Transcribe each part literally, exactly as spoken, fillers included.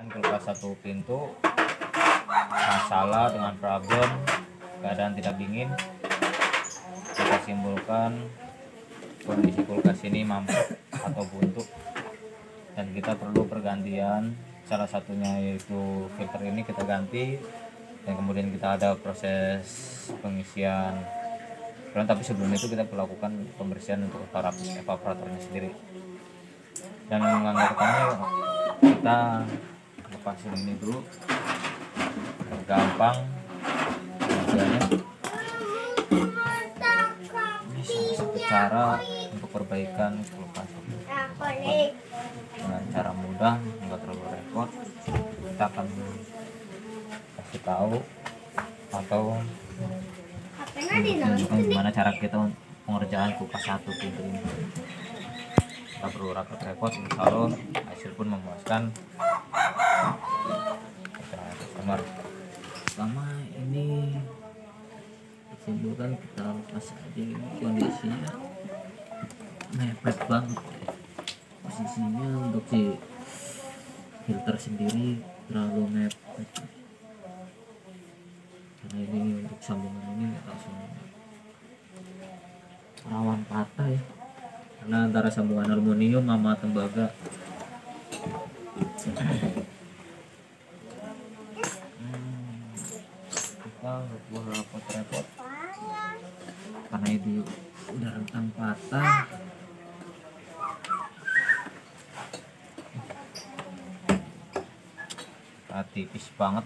kulkas satu pintu, masalah dengan problem keadaan tidak dingin, kita simpulkan kondisi kulkas ini mampet atau buntu dan kita perlu pergantian. Salah satunya yaitu filter ini kita ganti, dan kemudian kita ada proses pengisian. Tapi sebelum itu kita melakukan pembersihan untuk evaporatornya sendiri. Dan menganggarkannya kita lepasin ini dulu, gampang kerjanya. Ini salah satu cara untuk perbaikan kulkas dengan cara mudah, nggak terlalu repot. Kita akan kasih tahu atau menunjukkan gimana cara kita pengerjaan kulkas satu pintu ini. Kita perlu repot-repot, insya Allah hasil pun memuaskan customer. Pertama ini simpulkan, kita lepas aja. Ini kondisinya mepet banget posisinya. Untuk si filter sendiri terlalu mepet karena ini untuk sambungan ini langsung rawan patah ya, karena antara sambungan aluminium sama tembaga. hmm, kita nggak perlu repot-repot karena ini udah rentan patah. Nah, tipis banget.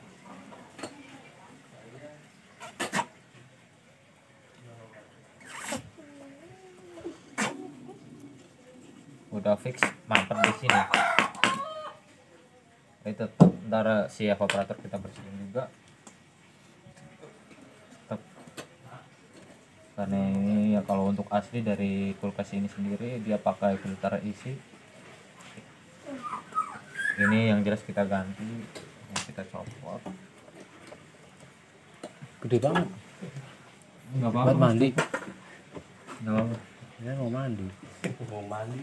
Udah fix mampet di sini. Itu antara si evaporator kita bersihin juga. Tetap. Karena ini ya kalau untuk asli dari kulkas ini sendiri dia pakai filter isi. Ini yang jelas kita ganti, yang kita copot. Gede banget. Enggak apa-apa. Buat mandi. Enggak apa-apa. Ya mau mandi. Mau mandi.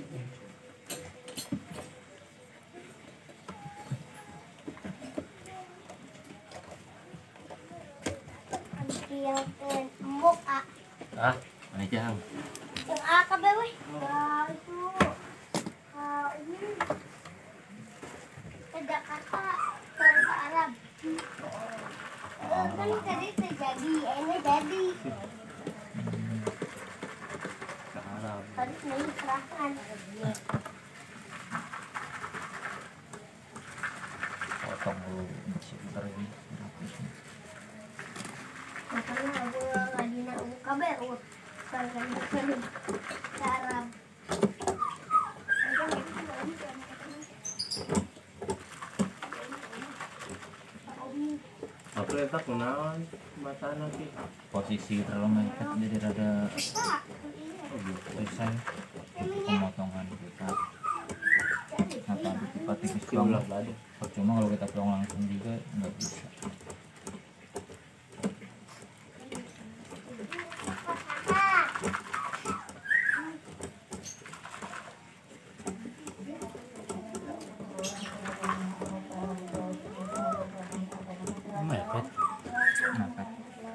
Yang embuk ah. Ah, mana jam? Yang A ke B weh. Nah, itu. Ah, ini. Ke Jakarta, ke Arab. Eh, kan tadi terjadi, ini jadi. Ke Arab. Harus mengerahkan. Potong dulu filter ini. Makanya aku lagi nak buka berut. Soalnya kan Arab. Aku letak kenalan mata nanti. Posisi terlalu mepet jadi rada susah untuk pemotongan kita. Nah, tapi kita tipis banget. Percuma kalau kita potong langsung juga nggak bisa. Mepet. Mepet.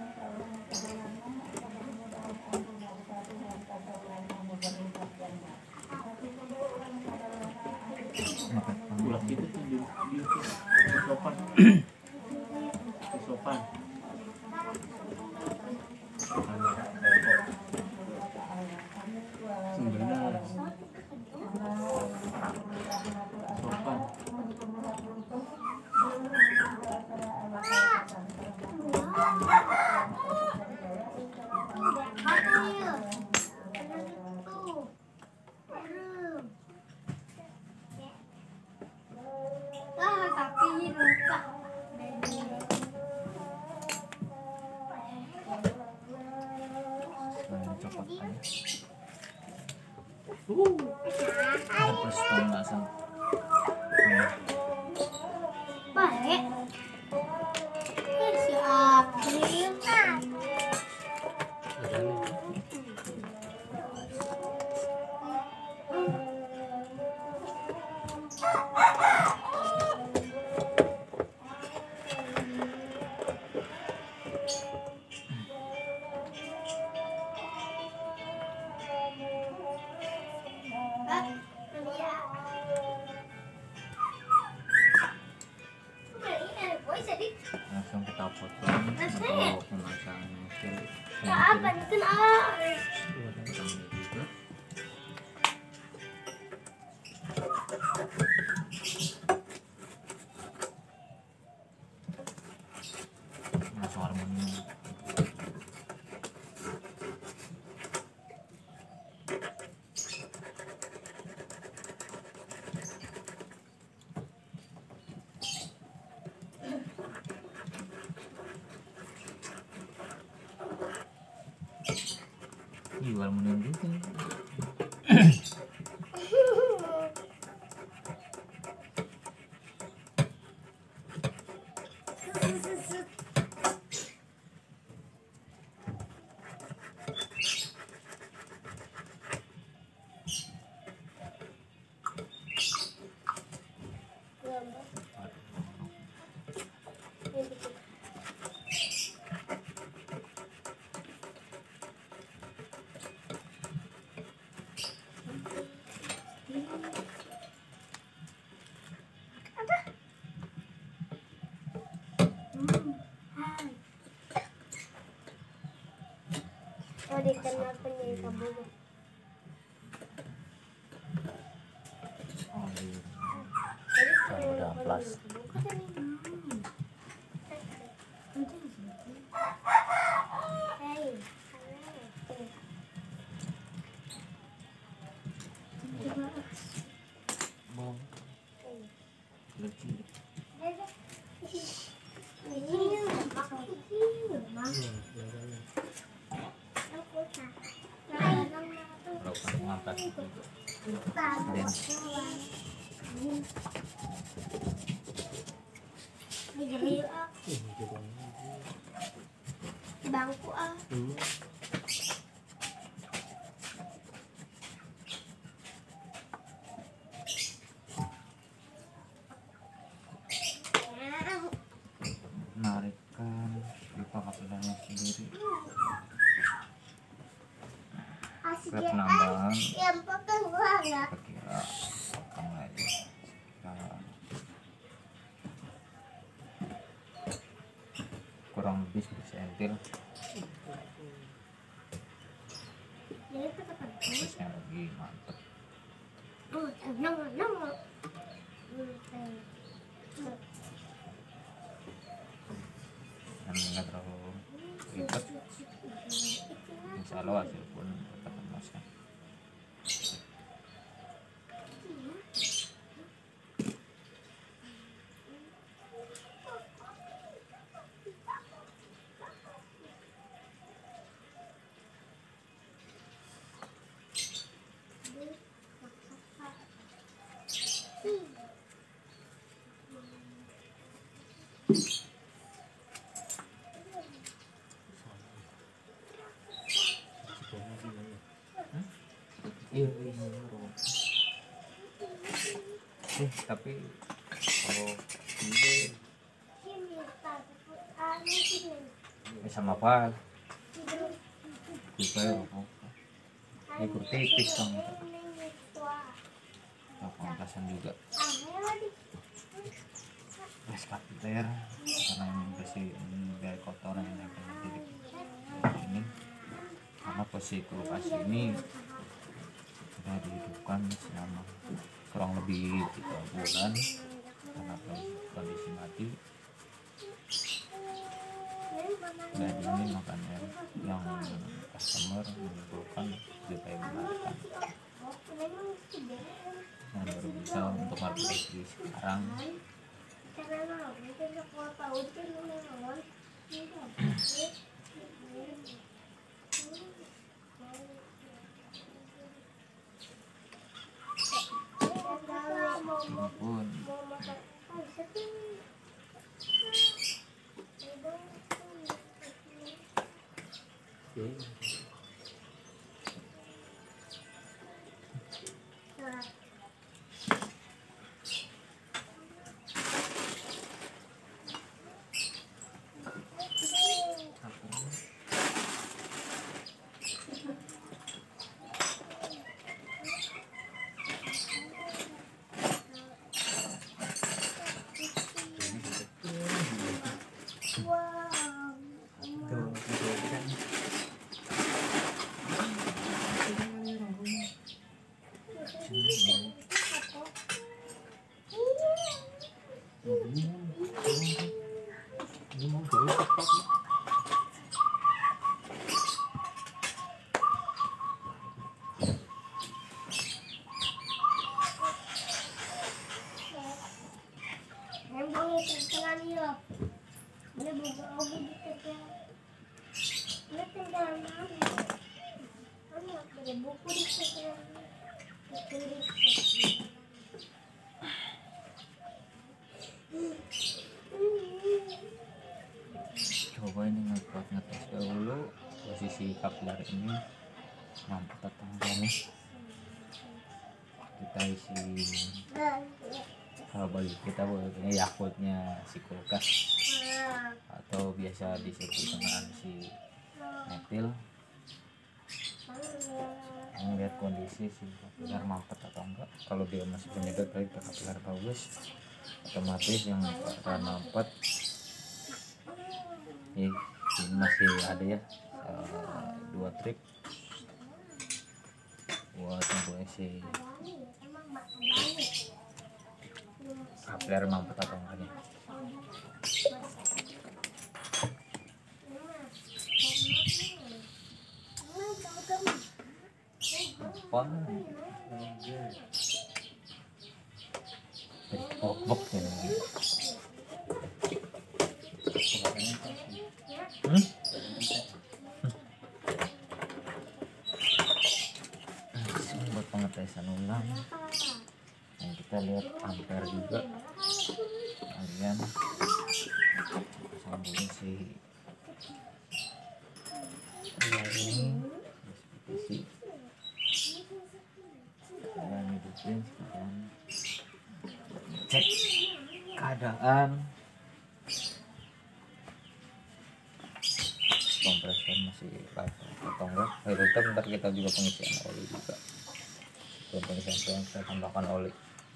Mepet. Bulat itu tuh di di sopan. Sopan. Sebenarnya sopan. Ah, tapi lupa. Selain copot aja. Uh, Terus pemanasan. Baik. Eh, si April kan. kita potong untuk memasang nozzle Apa ventil. itu ah? Potong ini juga. Masuk aluminium. Ih, aluminium juga. Oh, dikenal penyanyi kabur. Oh, iya. Jadi Yang udah amplas. Hei. Bom. Lagi. Lakukan mengangkat juga. Dan bangku ah. menarikkan pipa kapilanya sendiri. Ke penambahan Yang pegang gua ya. kira potong aja sekitar kurang lebih sepuluh sentil. Jadi itu tekan. Terusnya lagi mantep. Oh, nong nong. Dan nggak terlalu ribet. Insya Allah hasil pun tetap memuaskan. Iya, iya, eh, tapi kalau ini eh, sama apa? Juga ya, apa? Ini kurtipis dong. Nah, pangkasan juga. Gas kapiter karena ini bersih ini dari kotoran yang ada di ini. Karena posisi kulkas ini sudah dihidupkan selama kurang lebih tiga bulan karena kondisi mati nggak dingin, makanya yang customer menimbulkan juga yang mengatakan dan baru bisa untuk memperbaiki sekarang. Pun Ini mau dulu cepat. Memang itu tengah dia. Dia buka obat di tengah. Dia tinggal mana? Anak ada buku di tengah. Coba ini ngebuat ngetes dahulu posisi kapiler ini mampu atau enggak nih. Kita isi kalau bagi kita bolehnya Yakultnya si kulkas atau biasa disebut dengan si metil. Melihat kondisi si kapiler mampet atau enggak. Kalau dia masih penyedot baik, kapiler bagus, otomatis yang keadaan mampet ini masih ada ya uh, dua trip buat mempunyai si kapiler mampet atau enggaknya. Apa? Bok-bok ini. Hmm? Buat pengetesan ulang. Nah, kita lihat ampere juga. Kalian pasang dulu si ini seperti kalian hidupin sekarang. Cek keadaan kompresor masih live atau enggak. Ayo tetap ntar kita juga pengisian oli juga. Sebelum pengisian kita tambahkan oli.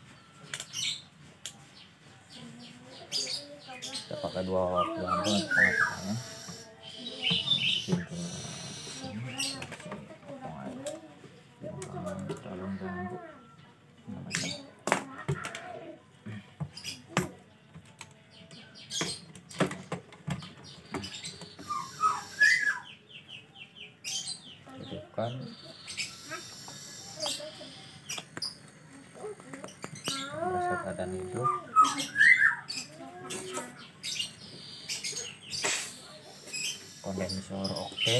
Kita pakai dua pelambung untuk pengisiannya. Pintu sini potong air. Jangan terlalu ganggu. Hidupkan. Proses keadaan hidup. Kondensor oke. Okay.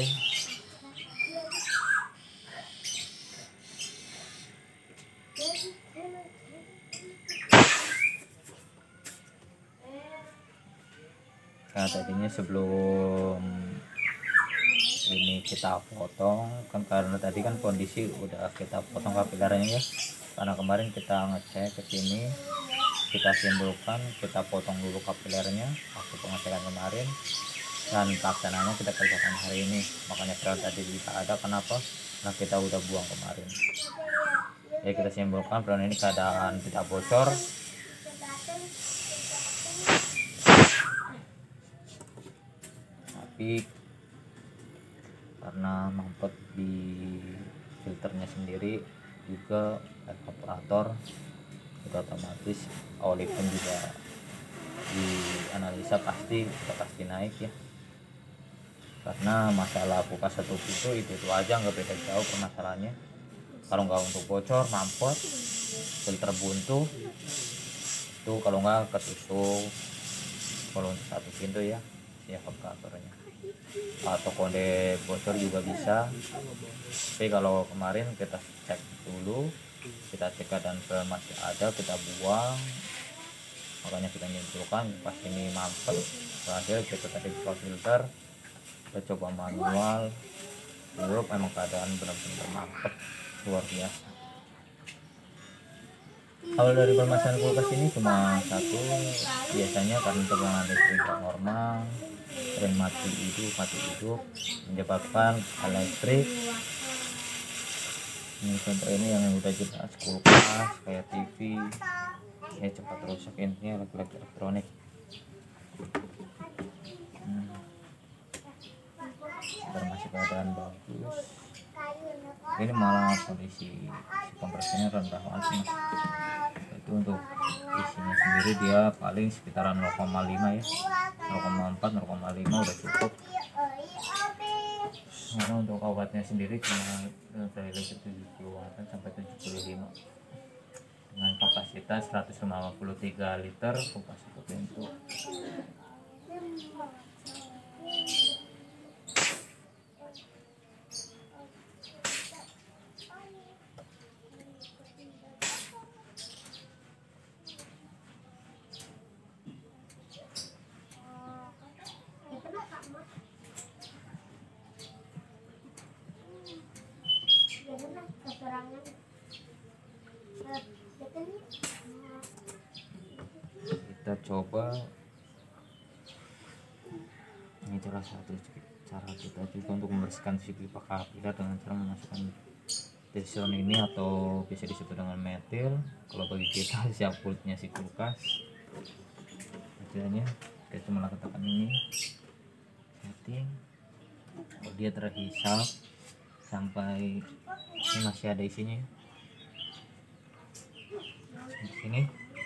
Nah tadinya sebelum ini kita potong kan, karena tadi kan kondisi udah kita potong kapilernya ya, karena kemarin kita ngecek ke sini, kita simpulkan, kita potong dulu kapilernya waktu pengecekan kemarin dan pelaksananya kita kerjakan hari ini. Makanya file tadi kita ada, kenapa? Nah kita udah buang kemarin ya. Kita simpulkan plan ini keadaan tidak bocor, tapi karena mampet di filternya sendiri juga evaporator, itu otomatis oli pun juga dianalisa pasti sudah pasti naik ya, karena masalah kulkas satu pintu itu itu aja, nggak beda jauh permasalahannya. Kalau nggak untuk bocor, mampet, filter buntu itu kalau nggak ketusuk. Kalau untuk satu pintu ya si evaporatornya atau kode bocor juga bisa. Tapi kalau kemarin kita cek dulu, kita cek keadaan masih ada, kita buang, makanya kita nyimpulkan pas ini mampet. Terakhir kita tadi buka filter, kita coba manual, buruk, memang keadaan benar-benar mampet luar biasa. Kalau dari permasalahan kulkas ini cuma satu, biasanya karena tegangan listrik tidak normal, sering mati hidup mati hidup menyebabkan listrik. Ini contoh ini yang udah jelas kulkas kayak T V ya cepat rusak, intinya elektrik elektronik. hmm. Masih keadaan bagus. Ini malah kondisi si kompresornya rendah banget mas. Itu untuk isinya sendiri dia paling sekitaran nol koma lima ya, nol koma empat nol koma lima udah cukup. Karena untuk obatnya sendiri cuma dari tujuh puluh watt sampai tujuh puluh lima dengan kapasitas seratus lima puluh tiga liter kulkas satu pintu. Kita coba ini salah satu cara kita juga untuk membersihkan si pipa kapiler dengan cara memasukkan deson ini atau bisa disebut dengan metil. Kalau bagi kita siap kulitnya si kulkas, hasilnya kita cuma tekan ini setting, oh, dia terhisap sampai ini masih ada isinya di sini.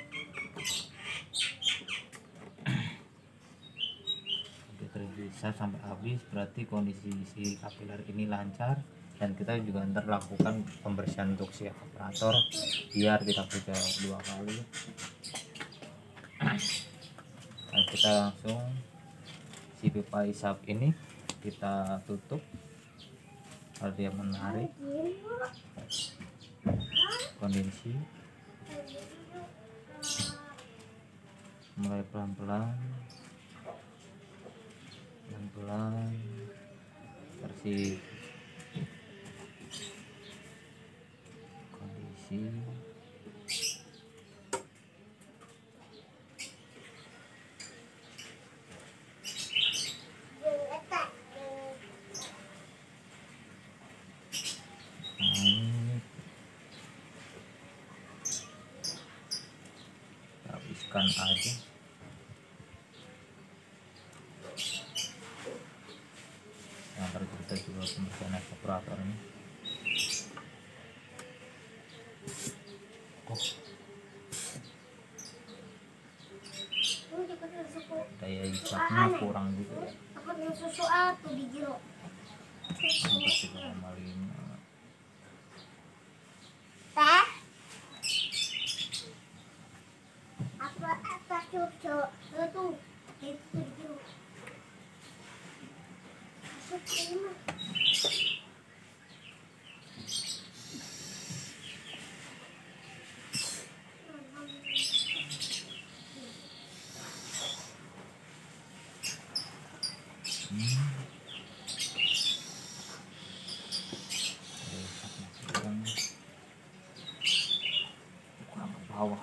Dia terhisap sampai habis, berarti kondisi si kapiler ini lancar, dan kita juga ntar lakukan pembersihan untuk si evaporator biar tidak berjalan dua kali. Dan kita langsung si pipa hisap ini kita tutup kalau dia menarik kondisi, mulai pelan-pelan pelan-pelan bersih kondisi. Habiskan aja. Nah, ntar kita juga pembersihan evaporator ini. Oh. Daya hisapnya kurang juga ya. Susu atau di jero. tiga koma lima. Teh? Apa apa susu? Itu itu di jero. Susu lima. Kurang ke bawah.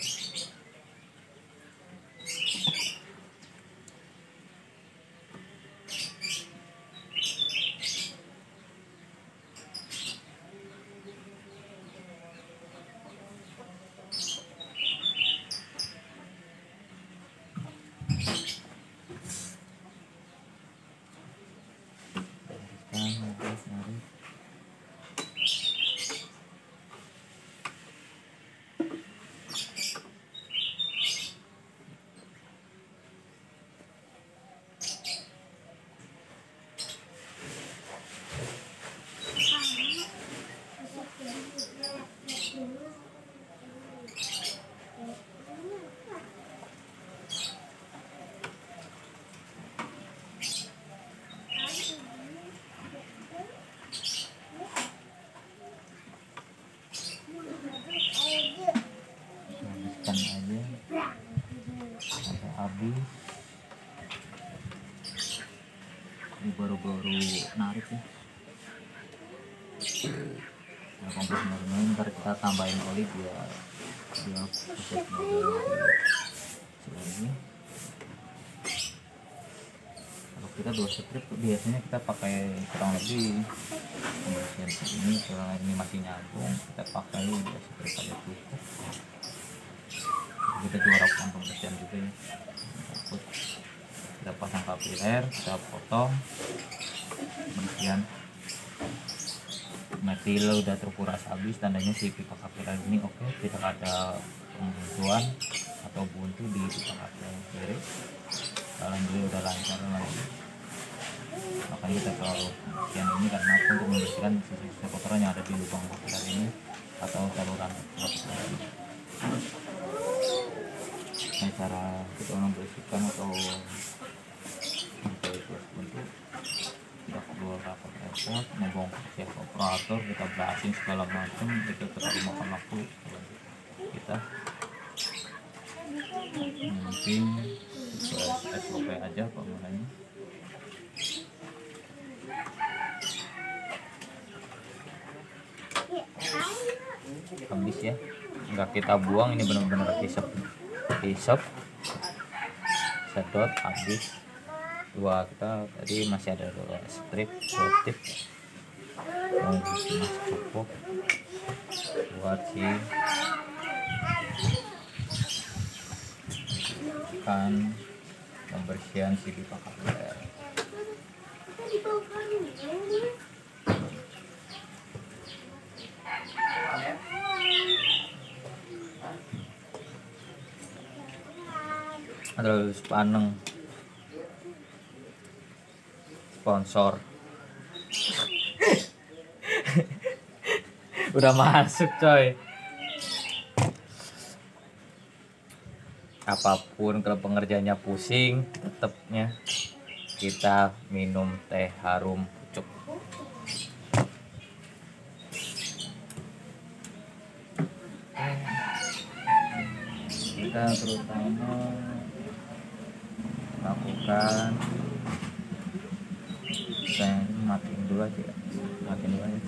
Habis ini baru-baru narik ya. Nah, kompres baru ntar kita tambahin oli biar dia proses lagi. Kalau kita dua strip biasanya kita pakai kurang lebih pembersihan ini, kalau ini masih nyambung kita pakai dua strip aja cukup. Kita juga lakukan pembersihan juga ya. Kita pasang kapiler, kita potong pembersihan. Metil udah terkuras habis, tandanya si pipa kapiler ini oke, tidak ada pembutuhan atau buntu di tempat yang kiri. Alhamdulillah udah lancar lagi. Makanya kita selalu bersihkan ini karena untuk membersihkan sisa-sisa kotoran yang ada di lubang kotoran ini atau saluran kotoran ini. Nah, cara kita membersihkan atau itu bentuk tidak perlu repot-repot, membongkar si operator, kita berasin segala macam, itu terlalu makan waktu kita. Mungkin sesuai S O P aja penggunanya. Habis ya, nggak kita buang, ini benar-benar hisap hisap sedot habis. Dua kita tadi masih ada dua strip dua tip, oh, masih cukup buat si kan pembersihan si pipa kapler. Terus Paneng sponsor udah masuk coy. Apapun kalau pengerjaannya pusing, tetapnya kita minum teh harum pucuk. Kita terutama lakukan, saya matiin dulu aja ya. Matiin dulu aja.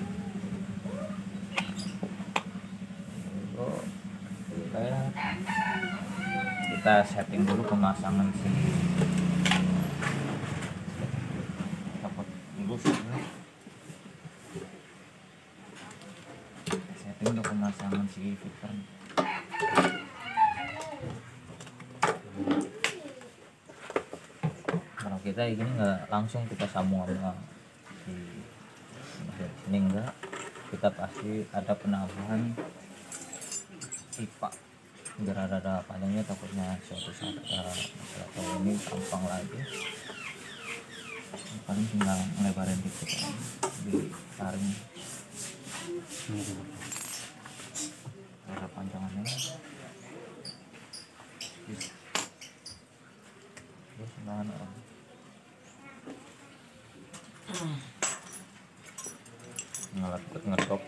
Oh, kayak kita setting dulu pemasangan si dapat dulu sih. Setting dulu pemasangan si filter. Kalau kita ini nggak langsung kita sambung sama si sini, enggak, kita pasti ada penambahan pipa biar ada panjangnya, takutnya suatu saat ada masalah kalau ini gampang lagi. Paling tinggal ngelebarin dikit aja, ditaring ada panjangannya. Terus mana om? Ngelepet ngedok.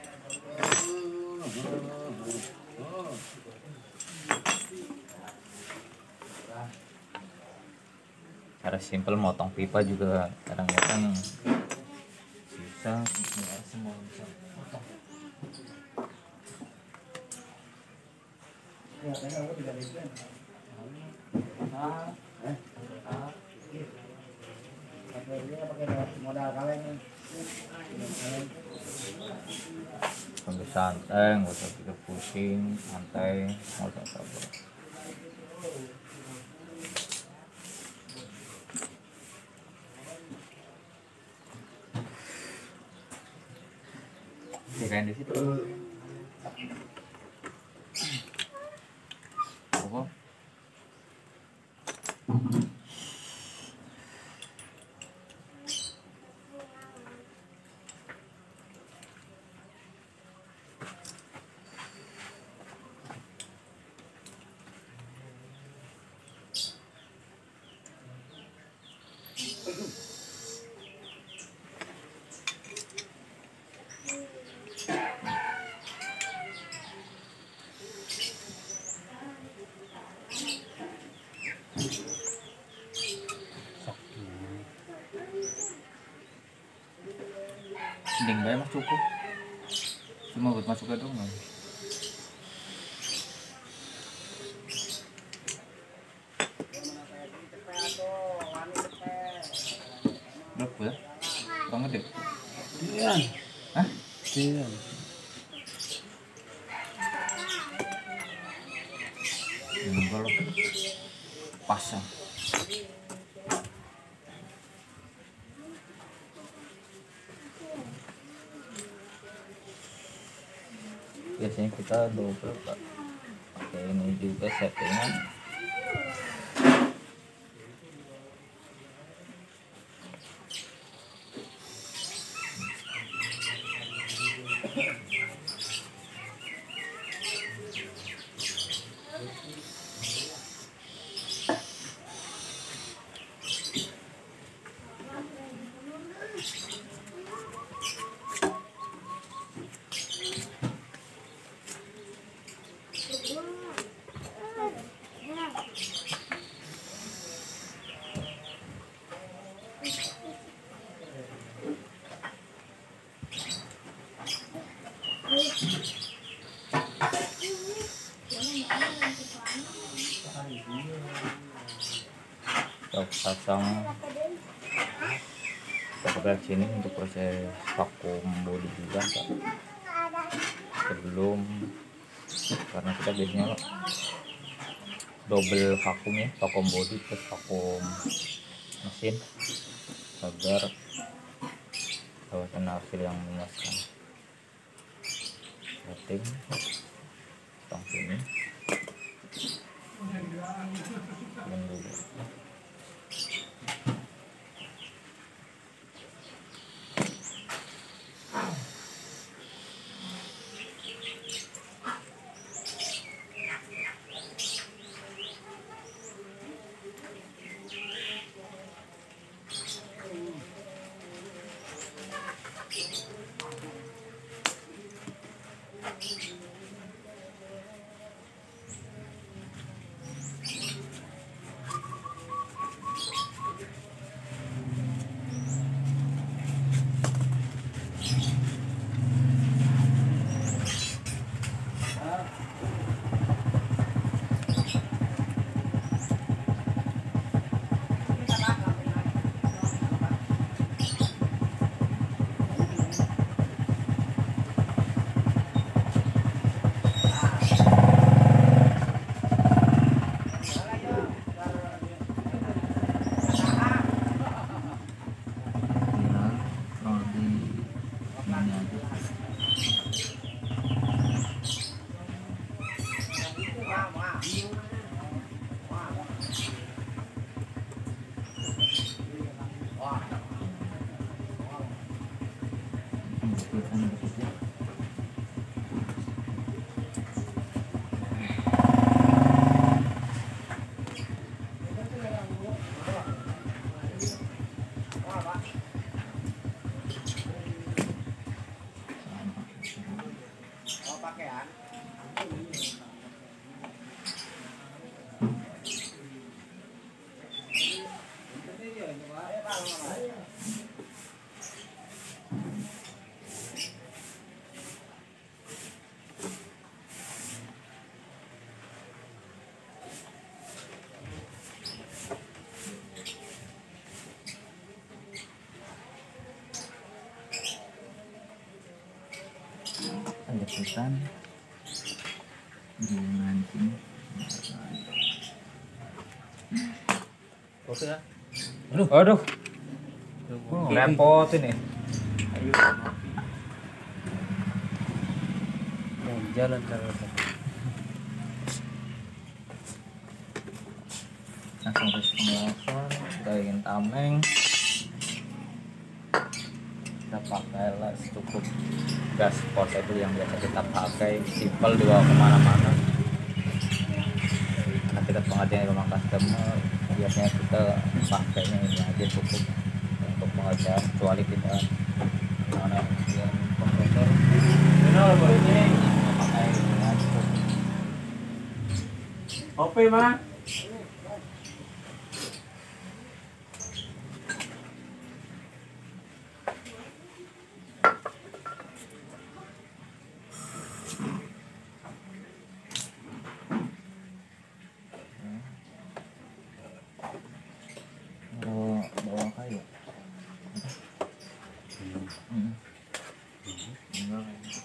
Cara simpel motong pipa juga kadang-kadang susah, nggak semua bisa potong. Sambil santai, nggak usah pikir pusing, santai, nggak usah sabar. Kayak di situ. Oh. Ding bae mah cukup, cuma buat masuk ke dong. Berapa ya? Kurang gede. Iya. Hah? Iya. Enggak loh. Pasang. Biasanya kita double Pak. ini juga settingan. Kita pasang kita sini untuk proses vakum body juga Kak. Sebelum, karena kita biasanya double vakum ya, vakum body plus vakum mesin agar kawasan hasil yang memuaskan. Setting pasang sini dan dulu. Ada pesan dengan sini. Oke ya. Aduh, aduh, repot ini. Ayo. Jalan terus. Langsung ke pengelasan, kita ingin tameng. Kita pakai las cukup gas portable yang biasa kita pakai, simple dibawa kemana-mana. Karena kita pengerjaan rumah customer, biasanya kita pakainya ini aja cukup untuk pengerjaan, kecuali kita mana yang kompresor Kenal Pak ini. pakai ini aja cukup. Oke, Mas. Bawa bawa kayu. Hmm. Enggak.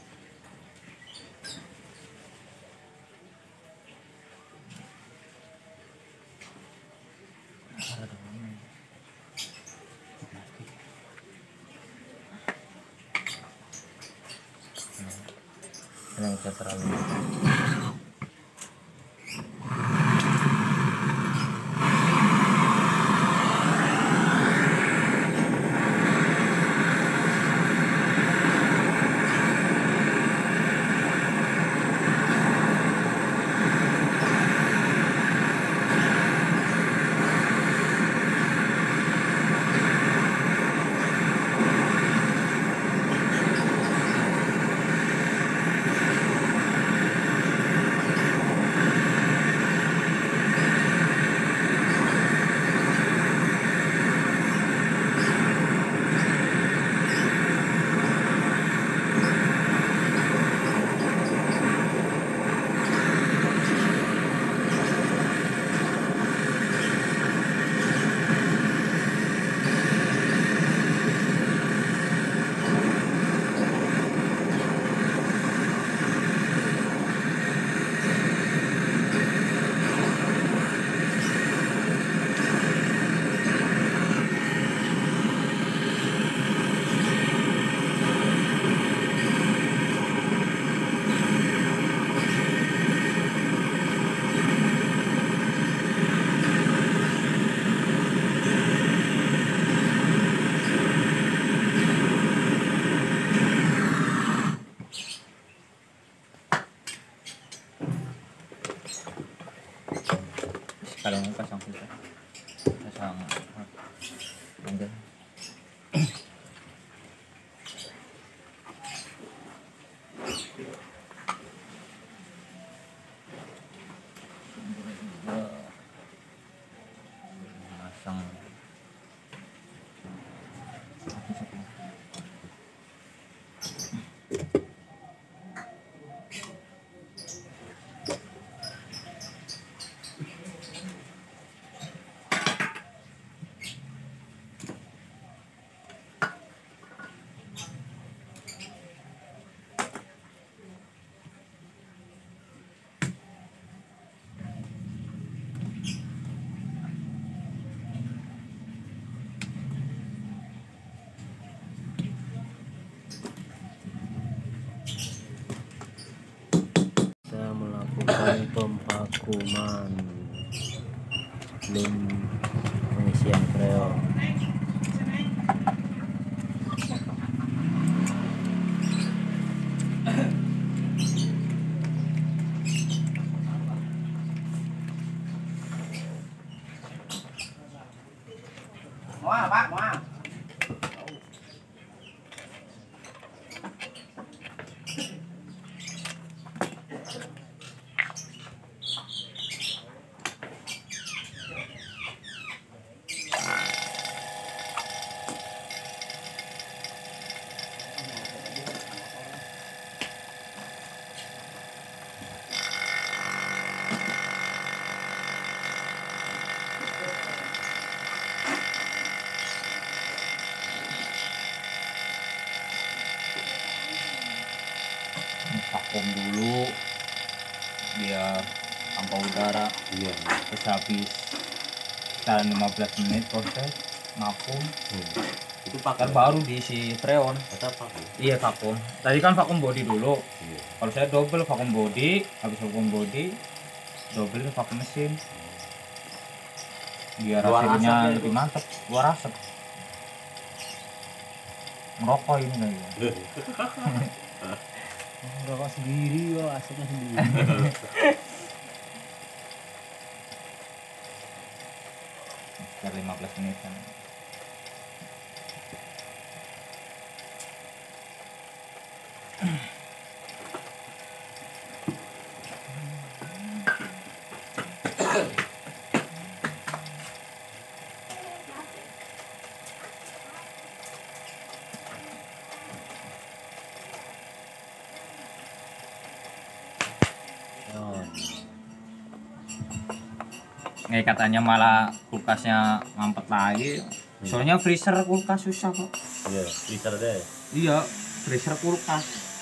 Ada mana? Ini bisa terlalu pasang filter, pasang angle. Pasang Saya melakukan pemvakuman belum pengisian freon. Mau Pak, mau. vakum dulu biar tanpa udara. Iya. Terus habis sekitar lima belas menit proses vakum, Hmm. Itu kan pakai baru diisi freon. kata pakai. Iya vakum. Tadi kan vakum body dulu. Iya. Kalau saya double vakum body, habis vakum body double ke vakum mesin. Biar Luar hasilnya asapnya lebih itu. mantap, luar asap. Ngerokok ini kayaknya. Rokok sendiri kok, asapnya sendiri. Sekitar lima belas menit kan. Freon. Eh katanya malah kulkasnya mampet lagi. Soalnya freezer kulkas susah kok. Iya, liter deh. Iya, freezer kulkas.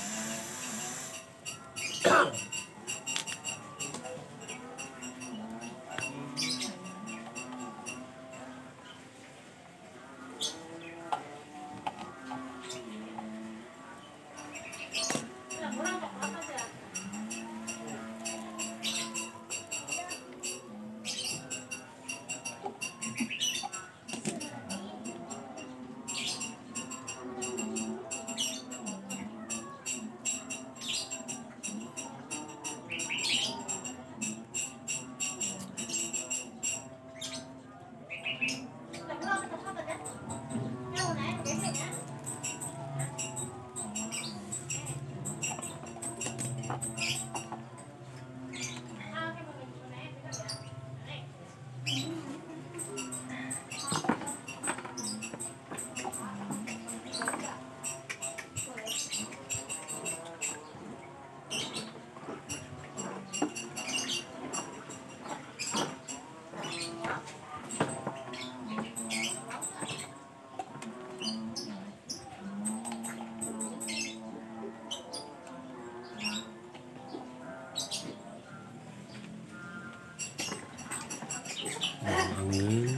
Angin.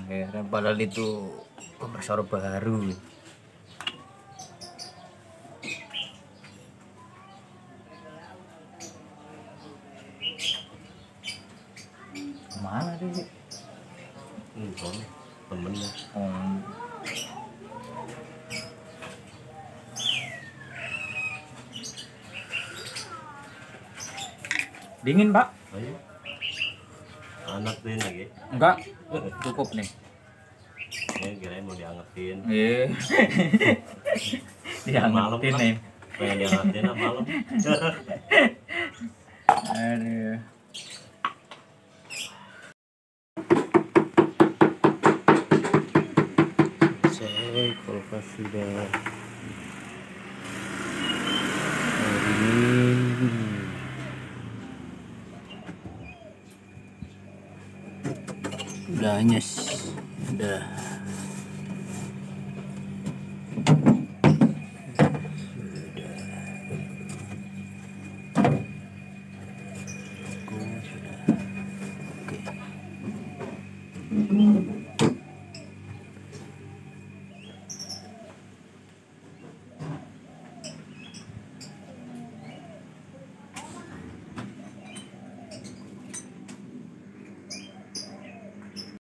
akhirnya padahal itu kompresor baru. Kemana dia sih? Hmm, temennya. Oh. Dingin pak? Ayo. Anak nih lagi. Enggak, cukup nih. Ya kirain mau diangetin. Iya. Diangetin nih. Pengen diangetin ah malam. Aduh. Saya kulkas sudah dingin. Udah nyes. Udah.